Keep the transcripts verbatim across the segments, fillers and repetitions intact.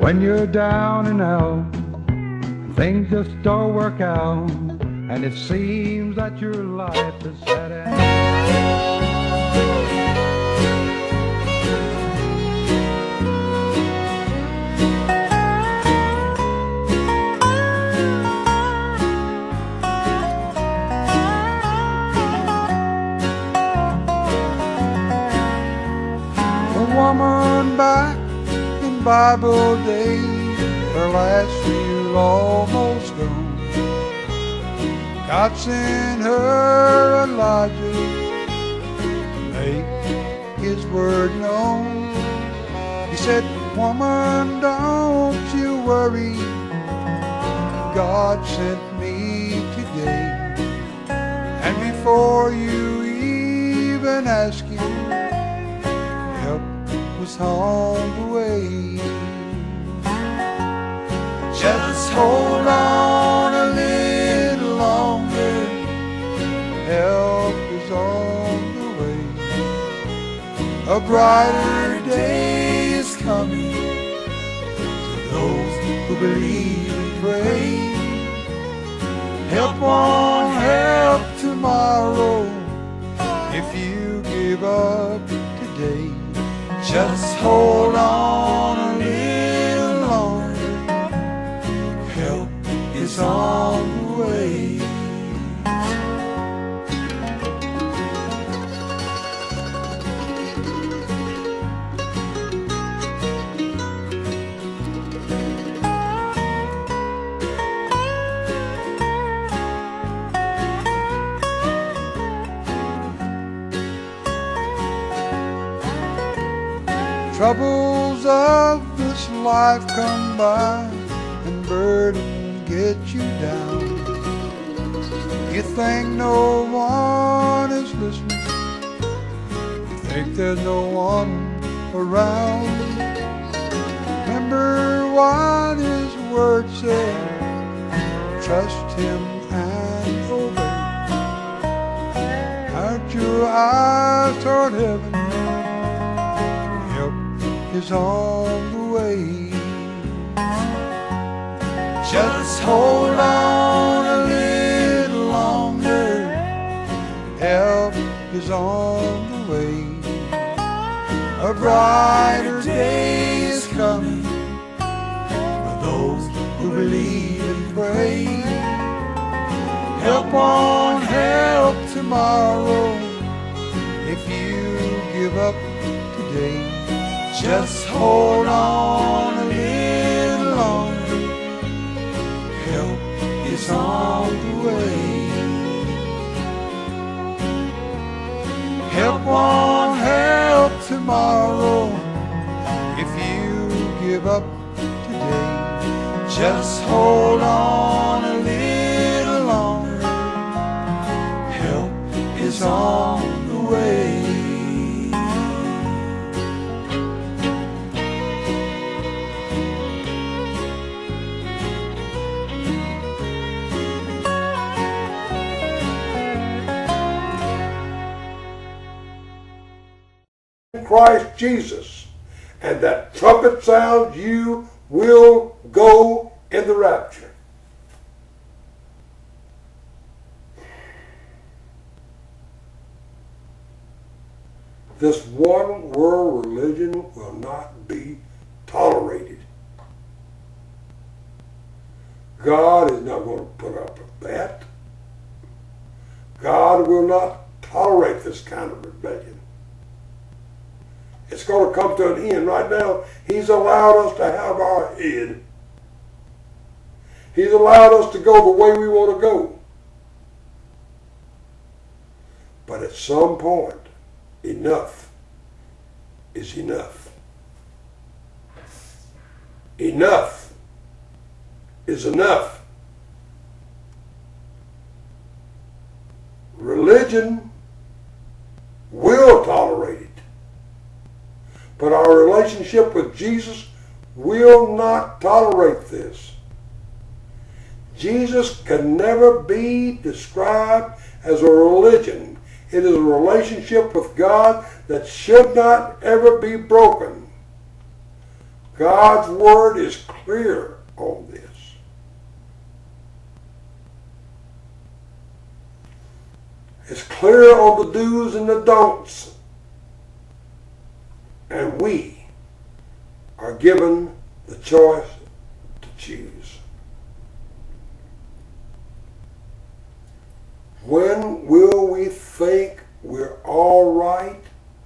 When you're down and out, things just don't work out, and it seems that your life is sad and woman back in Bible days, her last reel almost gone. God sent her Elijah to make his word known. He said, woman, don't you worry, God sent me today. And before you even ask him, help was on the way. Just hold on a little longer, help is on the way. A brighter day is coming to those who believe and pray. Help won't help tomorrow if you give up today. Just hold on a little longer, help is on the way. Troubles of this life come by and burden get you down. You think no one is listening, you think there's no one around. Remember what his word said, trust him and obey. Turn your eyes toward heaven, is on the way. Just hold on a little longer, help is on the way. A brighter day is coming for those who believe and pray. Help won't help tomorrow if you give up today. Just hold on a little longer, help is on the way. Help won't help tomorrow if you give up today. Just hold on a little longer, help is on the way. Christ Jesus, and that trumpet sounds, you will go in the rapture. This one world religion will not be tolerated. God is not going to put up with that. God will not tolerate this kind of rebellion. It's going to come to an end. Right now, he's allowed us to have our head. He's allowed us to go the way we want to go. But at some point, enough is enough. Enough is enough. Religion will tolerate it. But our relationship with Jesus will not tolerate this. Jesus can never be described as a religion. It is a relationship with God that should not ever be broken. God's Word is clear on this. It's clear on the do's and the don'ts. And we are given the choice to choose. When will we think we're all right?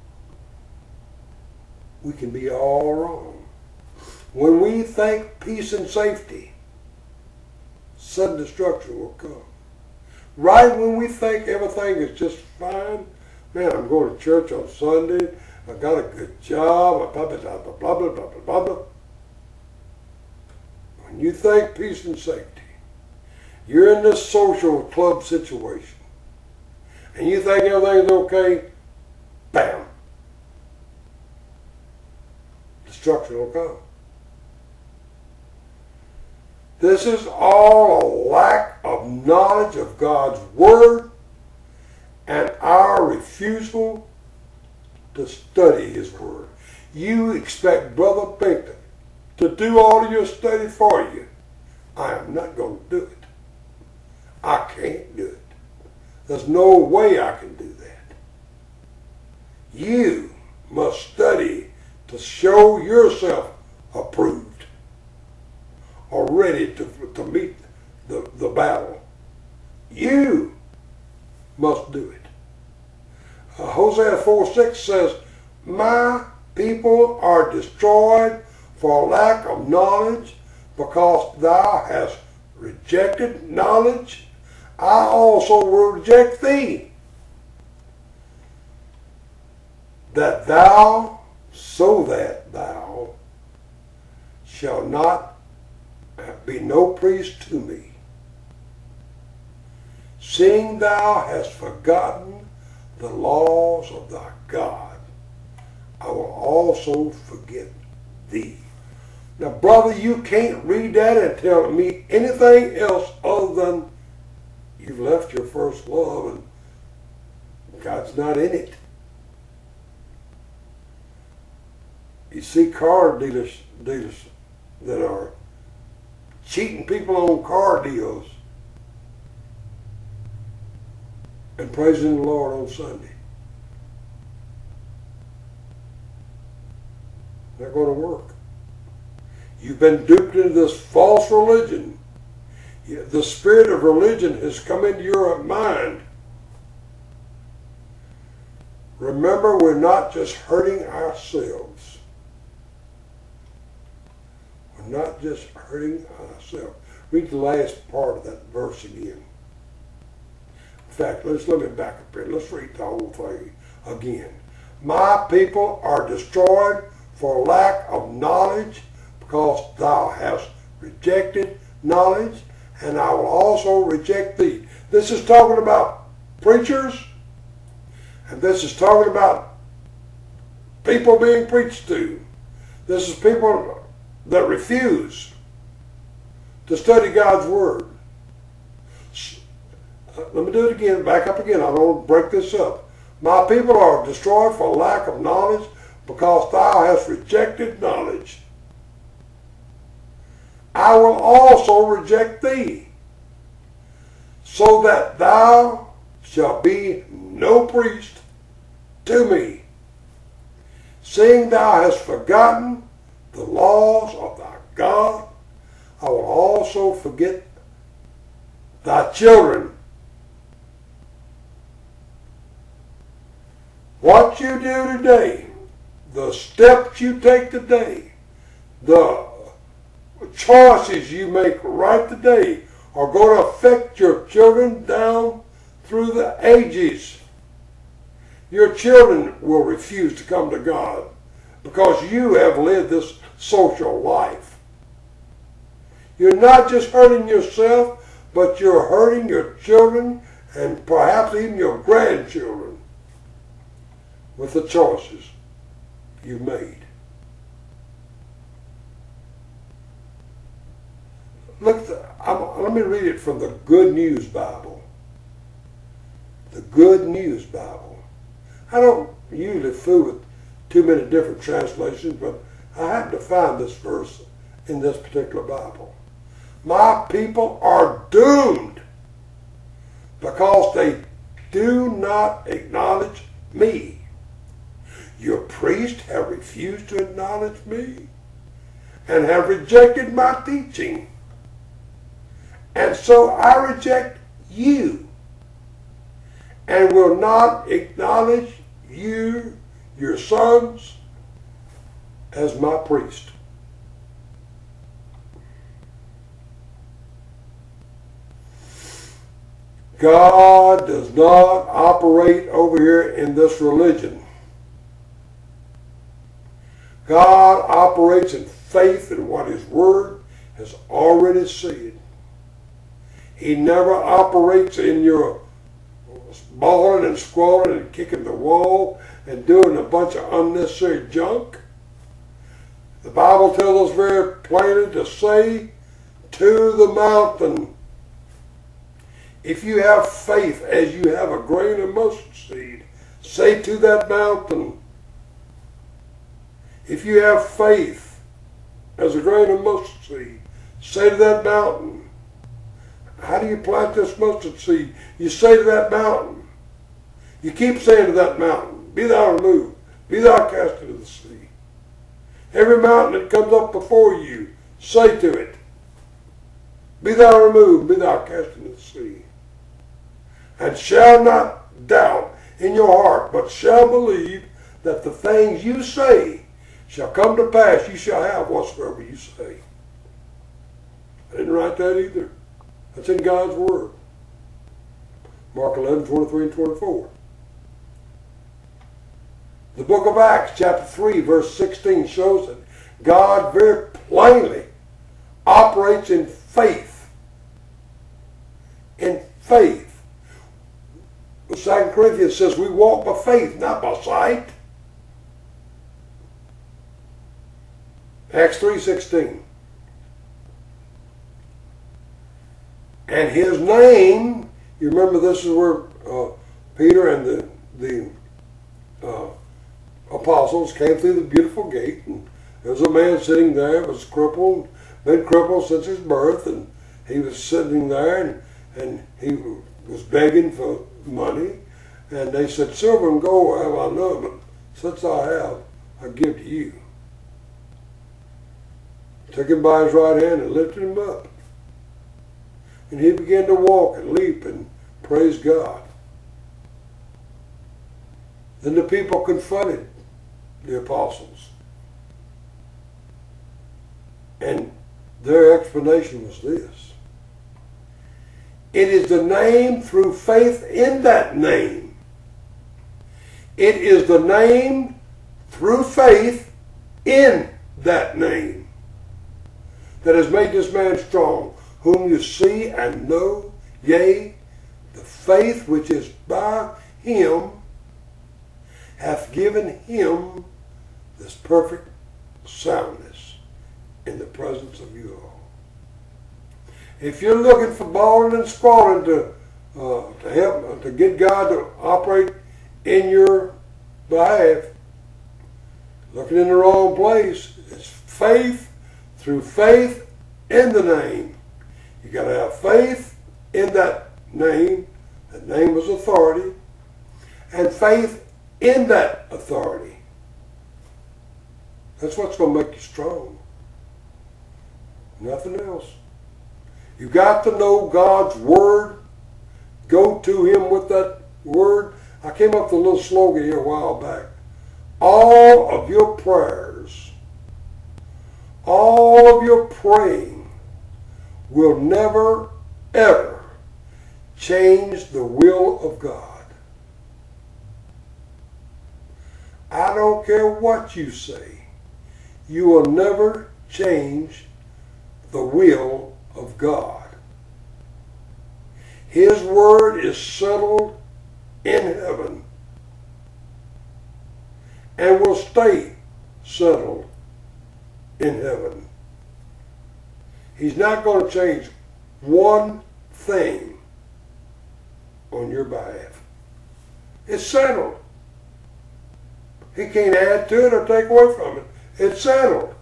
We can be all wrong. When we think peace and safety, sudden destruction will come. Right when we think everything is just fine, man, I'm going to church on Sunday, I got a good job, blah, blah, blah, blah, blah, blah, blah, blah, blah. When you think peace and safety, you're in this social club situation, and you think everything's okay, bam, destruction will come. This is all a lack of knowledge of God's Word and our refusal to study His Word. You expect Brother Pinkton to do all of your study for you. I am not going to do it. I can't do it. There's no way I can do that. You must study to show yourself approved or ready to, to meet the, the battle. You must do it. Uh, Hosea four six says, my people are destroyed for lack of knowledge, because thou hast rejected knowledge. I also will reject thee, that thou, so that thou shalt not be no priest to me. Seeing thou hast forgotten the laws of thy God, I will also forget thee. Now, brother, you can't read that and tell me anything else other than you've left your first love and God's not in it. You see car dealers, dealers that are cheating people on car deals and praising the Lord on Sunday. Not going to work. You've been duped into this false religion. The spirit of religion has come into your mind. Remember, we're not just hurting ourselves. We're not just hurting ourselves. Read the last part of that verse again. In fact, let's let me back up here. Let's read the whole thing again. My people are destroyed for lack of knowledge, because thou hast rejected knowledge, and I will also reject thee. This is talking about preachers, and this is talking about people being preached to. This is people that refuse to study God's Word. Let me do it again, back up again. I don't want to break this up. My people are destroyed for lack of knowledge, because thou hast rejected knowledge. I will also reject thee, so that thou shalt be no priest to me, seeing thou hast forgotten the laws of thy God. I will also forget thy children. What you do today, the steps you take today, the choices you make right today are going to affect your children down through the ages. Your children will refuse to come to God because you have lived this social life. You're not just hurting yourself, but you're hurting your children and perhaps even your grandchildren with the choices you've made. Look, I'm, let me read it from the Good News Bible. The Good News Bible. I don't usually fool with too many different translations, but I happened to find this verse in this particular Bible. My people are doomed because they do not acknowledge me. Your priests have refused to acknowledge me and have rejected my teaching. And so I reject you and will not acknowledge you, your sons, as my priest. God does not operate over here in this religion. God operates in faith in what His Word has already said. He never operates in your bawling and squalling and kicking the wall and doing a bunch of unnecessary junk. The Bible tells us very plainly to say to the mountain, if you have faith as you have a grain of mustard seed, say to that mountain. If you have faith as a grain of mustard seed, say to that mountain. How do you plant this mustard seed? You say to that mountain. You keep saying to that mountain, be thou removed, be thou cast into the sea. Every mountain that comes up before you, say to it, be thou removed, be thou cast into the sea. And shall not doubt in your heart, but shall believe that the things you say shall come to pass. You shall have whatsoever you say. I didn't write that either. That's in God's Word. Mark eleven, twenty-three and twenty-four. The book of Acts, chapter three, verse sixteen, shows that God very plainly operates in faith. In faith. Second Corinthians says we walk by faith, not by sight. Acts three sixteen. And His name, you remember this is where uh, Peter and the, the uh, apostles came through the beautiful gate, and there was a man sitting there, was crippled, been crippled since his birth, and he was sitting there, and, and he was begging for money, and they said, silver and gold have I none, but since I have, I give to you. Took him by his right hand and lifted him up. And he began to walk and leap and praise God. Then the people confronted the apostles. And their explanation was this. It is the name through faith in that name. It is the name through faith in that name that has made this man strong, whom you see and know, yea, the faith which is by him hath given him this perfect soundness in the presence of you all. If you're looking for bawling and squalling to, uh, to help, to get God to operate in your behalf, looking in the wrong place. It's faith through faith in the name. You got to have faith in that name. That name was authority. And faith in that authority. That's what's going to make you strong. Nothing else. You got to know God's Word. Go to Him with that Word. I came up with a little slogan here a while back. All of your prayers, all of your praying will never, ever change the will of God. I don't care what you say. You will never change the will of God. His word is settled in heaven and will stay settled in heaven. He's not going to change one thing on your behalf. It's settled. He can't add to it or take away from it. It's settled.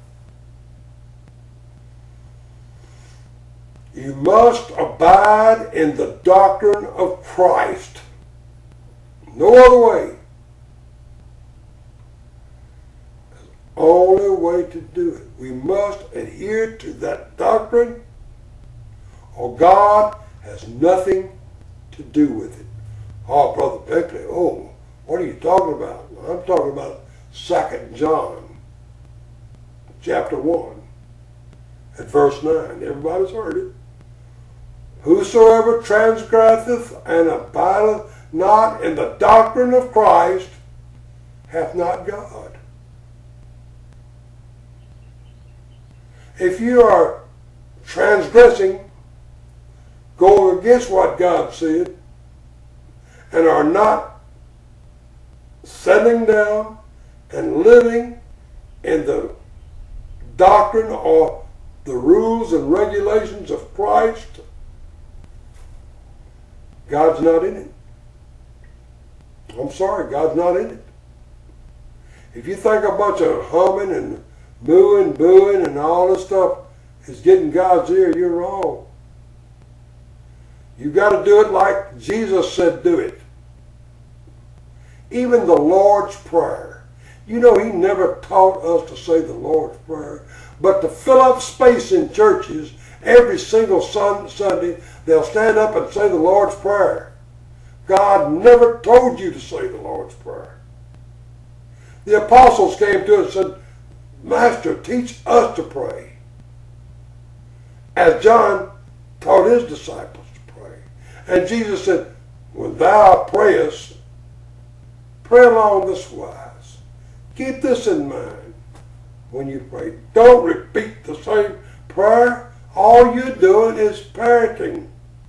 You must abide in the doctrine of Christ. No other way. That's the only way to do it. We must adhere to that doctrine, or God has nothing to do with it. Oh, Brother Beckley, oh, what are you talking about? I'm talking about Second John, chapter one, at verse nine. Everybody's heard it. Whosoever transgresseth and abideth not in the doctrine of Christ hath not God. If you are transgressing, going against what God said, and are not settling down and living in the doctrine or the rules and regulations of Christ, God's not in it. I'm sorry, God's not in it. If you think a bunch of humming and mooing, booing, and all this stuff is getting God's ear, you're wrong. You've got to do it like Jesus said do it. Even the Lord's Prayer. You know, he never taught us to say the Lord's Prayer, but to fill up space in churches, every single Sunday, they'll stand up and say the Lord's Prayer. God never told you to say the Lord's Prayer. The apostles came to us and said, Master, teach us to pray, as John taught his disciples to pray. And Jesus said, when thou prayest, pray along this wise. Keep this in mind when you pray. Don't repeat the same prayer. All you're doing is parroting.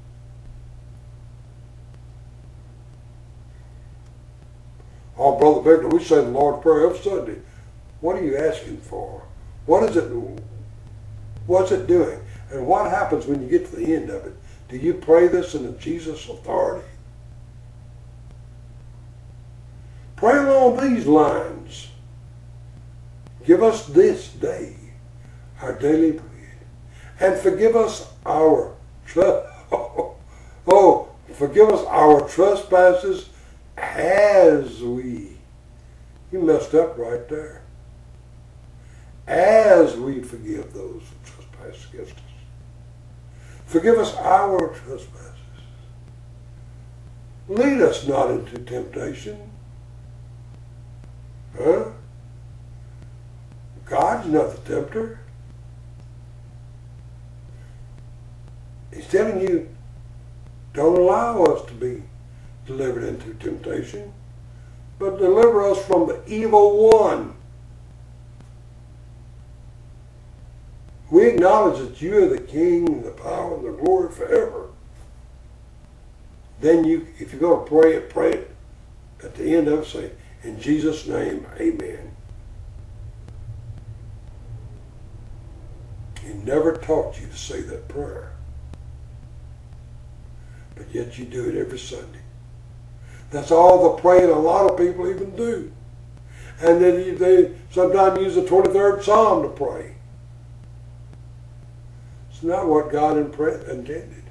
Oh, Brother Victor, we say the Lord's Prayer every Sunday. What are you asking for? What is it? What's it doing? And what happens when you get to the end of it? Do you pray this in Jesus' authority? Pray along these lines. Give us this day our daily bread, and forgive us our oh, oh, forgive us our trespasses as we. You messed up right there. As we forgive those who trespass against us. Forgive us our trespasses. Lead us not into temptation. Huh? God's not the tempter. He's telling you, don't allow us to be delivered into temptation, but deliver us from the evil one. We acknowledge that you are the King, and the power, and the glory forever. Then you, if you're going to pray it, pray it. At the end of it, say, in Jesus' name, amen. He never taught you to say that prayer. But yet you do it every Sunday. That's all the praying a lot of people even do. And then they sometimes use the twenty-third Psalm to pray. It's not what God intended.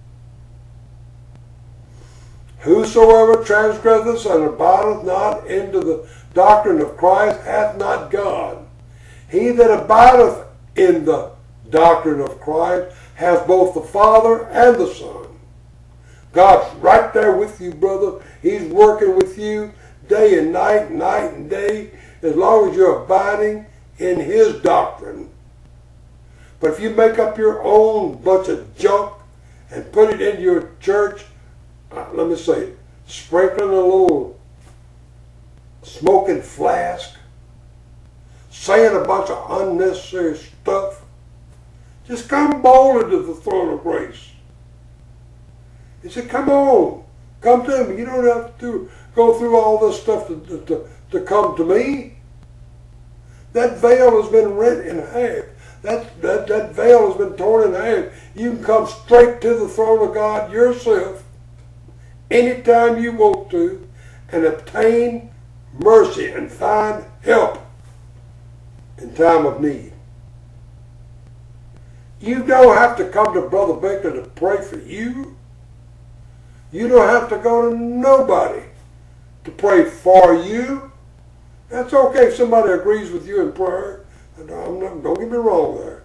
Whosoever transgresseth and abideth not into the doctrine of Christ hath not God. He that abideth in the doctrine of Christ has both the Father and the Son. God's right there with you, brother. He's working with you day and night, night and day, as long as you're abiding in his doctrine. But if you make up your own bunch of junk and put it in your church, uh, let me say it, sprinkling a little smoking flask, saying a bunch of unnecessary stuff, just come boldly to the throne of grace. He said, come on, come to me. You don't have to go through all this stuff to, to, to come to me. That veil has been rent in half. That, that, that veil has been torn in half. You can come straight to the throne of God yourself anytime you want to and obtain mercy and find help. in time of need. You don't have to come to Brother Baker to pray for you. You don't have to go to nobody to pray for you. That's okay if somebody agrees with you in prayer. I'm not, don't get me wrong there.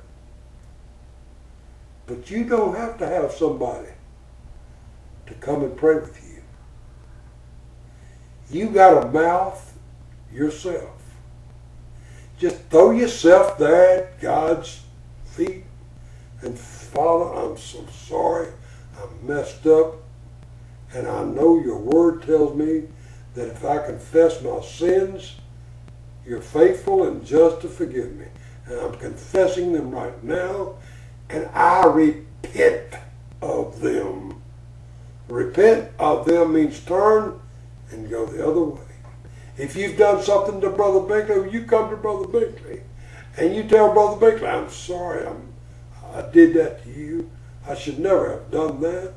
But you don't have to have somebody to come and pray with you. You got a mouth yourself. Just throw yourself there at God's feet and, Father, I'm so sorry. I messed up. And I know your word tells me that if I confess my sins, you're faithful and just to forgive me. And I'm confessing them right now. And I repent of them. Repent of them means turn and go the other way. If you've done something to Brother Binkley, you come to Brother Binkley and you tell Brother Binkley, I'm sorry, I'm, I did that to you. I should never have done that.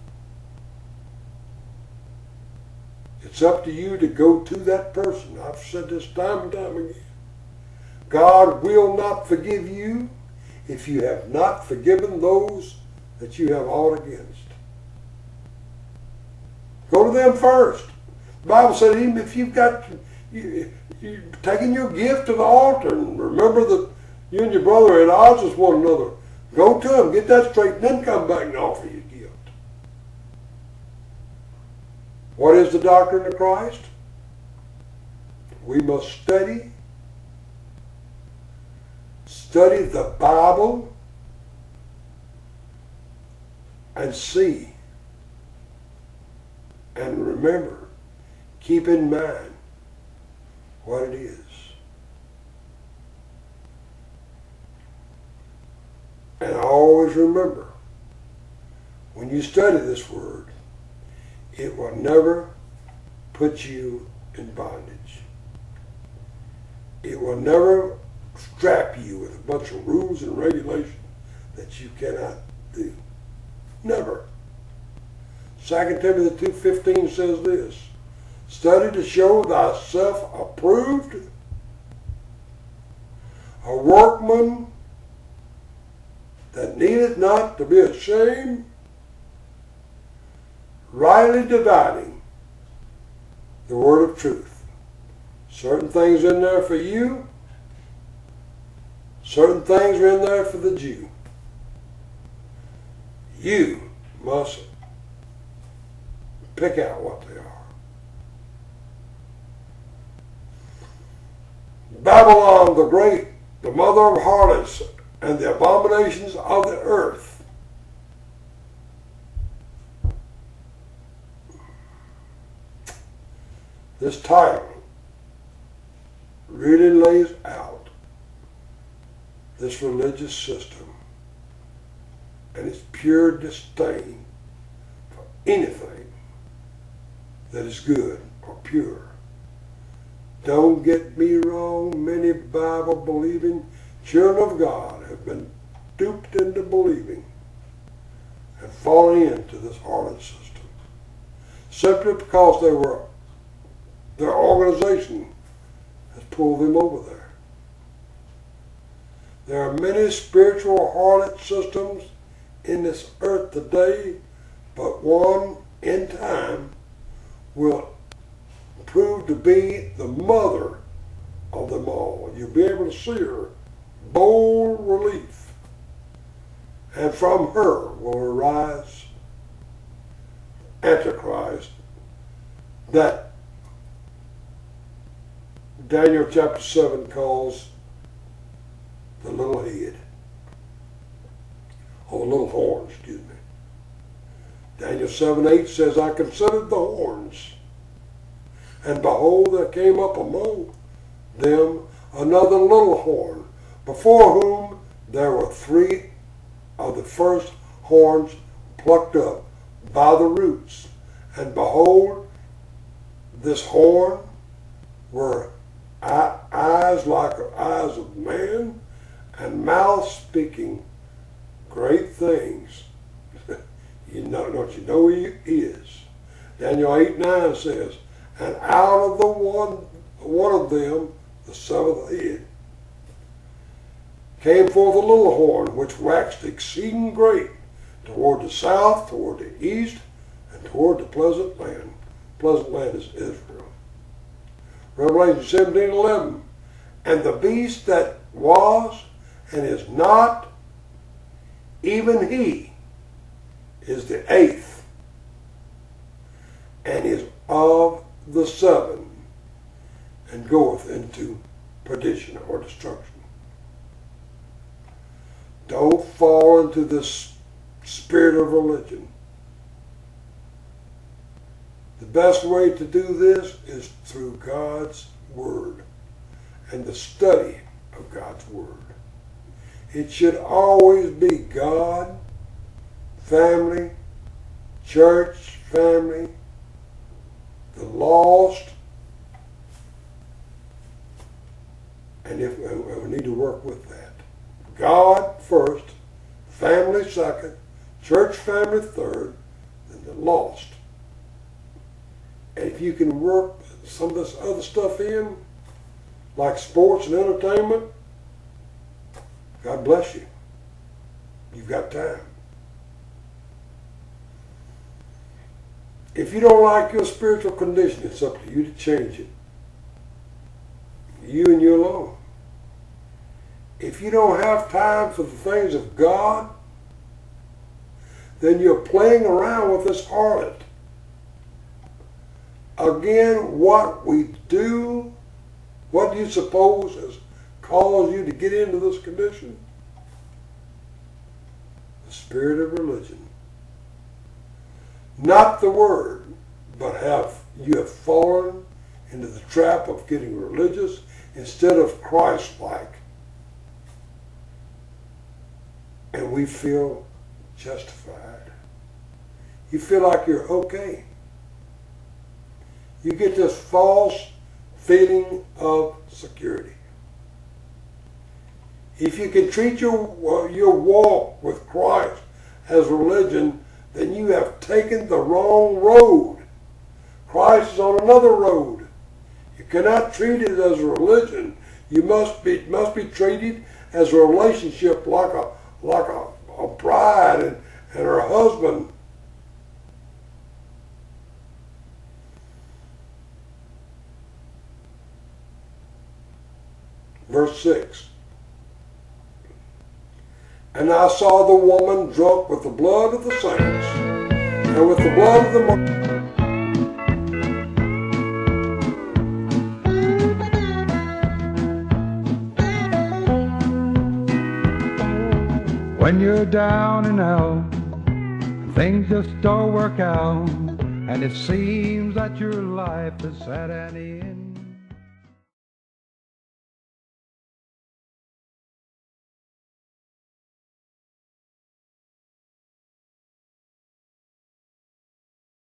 It's up to you to go to that person. I've said this time and time again. God will not forgive you if you have not forgiven those that you have aught against. Go to them first. The Bible said even if you've got, you, you taking your gift to the altar and remember that you and your brother are at odds with one another, go to them, get that straight, and then come back and offer your gift. What is the doctrine of Christ? We must study, study the Bible, and see, and remember, keep in mind what it is. And always remember, when you study this word, it will never put you in bondage. It will never strap you with a bunch of rules and regulations that you cannot do. Never. Second Timothy two fifteen says this, study to show thyself approved, a workman that needeth not to be ashamed, rightly dividing the word of truth. Certain things in there for you, certain things are in there for the Jew. You must pick out what they are. Babylon the Great, the mother of harlots and the abominations of the earth. This title really lays out this religious system and its pure disdain for anything that is good or pure. Don't get me wrong, many Bible-believing children of God have been duped into believing and falling into this harlot system simply because they were their organization has pulled them over there. There are many spiritual harlot systems in this earth today, but one in time will prove to be the mother of them all. You'll be able to see her bold relief, and from her will arise Antichrist, that Daniel chapter seven calls the little head, or the little horn, excuse me. Daniel seven eight says, I considered the horns, and behold, there came up among them another little horn, before whom there were three of the first horns plucked up by the roots. And behold, this horn were eyes like the eyes of man, and mouth speaking great things. You know, don't you know he is? Daniel eight nine says, and out of the one one of them, the seventh head, came forth a little horn, which waxed exceeding great, toward the south, toward the east, and toward the pleasant land. Pleasant land is Israel. Revelation seventeen eleven. And the beast that was and is not, even he is the eighth, and is of the seven, and goeth into perdition or destruction. Don't fall into this spirit of religion. The best way to do this is through God's Word and the study of God's Word. It should always be God, family, church, family, the lost, and if we need to work with that. God first, family second, church family third, and the lost. And if you can work some of this other stuff in, like sports and entertainment, God bless you. You've got time. If you don't like your spiritual condition, it's up to you to change it. You and you alone. If you don't have time for the things of God, then you're playing around with this harlot. Again, what we do, what do you suppose has caused you to get into this condition? The spirit of religion. Not the Word, but have you have fallen into the trap of getting religious instead of Christ-like. And we feel justified. You feel like you're okay. You get this false feeling of security. If you can treat your, your walk with Christ as religion, then you have taken the wrong road. Christ is on another road. You cannot treat it as a religion. You must be must be treated as a relationship, like a like a, a bride and, and her husband. Verse six. And I saw the woman drunk with the blood of the saints, and with the blood of the martyrs. When you're down and out, things just don't work out, and it seems that your life is at an end.